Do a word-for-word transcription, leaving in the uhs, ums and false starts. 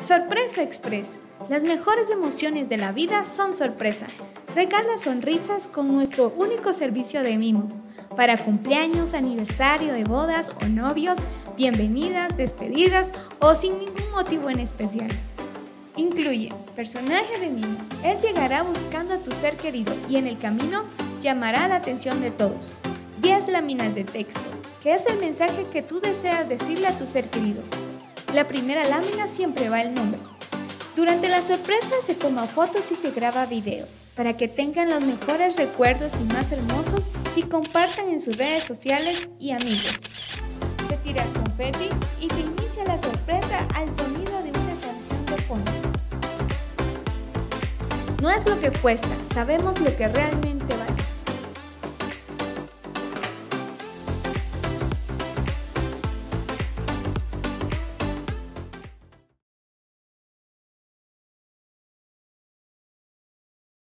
Sorpresa Express. Las mejores emociones de la vida son sorpresa. Regala sonrisas con nuestro único servicio de mimo. Para cumpleaños, aniversario de bodas o novios, bienvenidas, despedidas o sin ningún motivo en especial. Incluye personaje de mimo. Él llegará buscando a tu ser querido y en el camino llamará la atención de todos. diez láminas de texto, que es el mensaje que tú deseas decirle a tu ser querido. La primera lámina siempre va el nombre. Durante la sorpresa se toma fotos y se graba video, para que tengan los mejores recuerdos y más hermosos y compartan en sus redes sociales y amigos. Se tira el confeti y se inicia la sorpresa al sonido de una canción de fondo. No es lo que cuesta, sabemos lo que realmente